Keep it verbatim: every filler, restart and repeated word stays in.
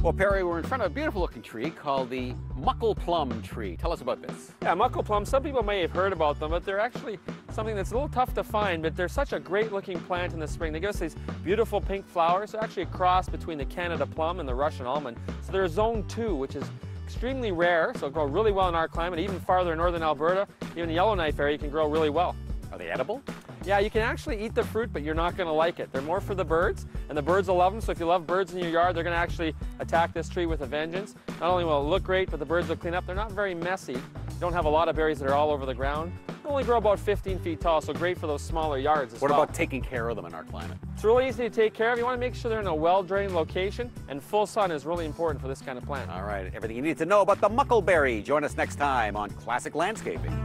Well, Perry, we're in front of a beautiful looking tree called the Muckle plum tree. Tell us about this. Yeah, Muckle plum, some people may have heard about them, but they're actually something that's a little tough to find, but they're such a great looking plant in the spring. They give us these beautiful pink flowers. They're actually a cross between the Canada plum and the Russian almond. So they're zone two, which is extremely rare, so grow really well in our climate. Even farther in northern Alberta, even the Yellowknife area, you can grow really well. Are they edible? Yeah, you can actually eat the fruit, but you're not going to like it. They're more for the birds, and the birds will love them. So if you love birds in your yard, they're going to actually attack this tree with a vengeance. Not only will it look great, but the birds will clean up. They're not very messy. You don't have a lot of berries that are all over the ground. They only grow about fifteen feet tall, so great for those smaller yards as What well. about taking care of them in our climate? It's really easy to take care of. You want to make sure they're in a well-drained location, and full sun is really important for this kind of plant. All right, everything you need to know about the muckleberry. Join us next time on Classic Landscaping.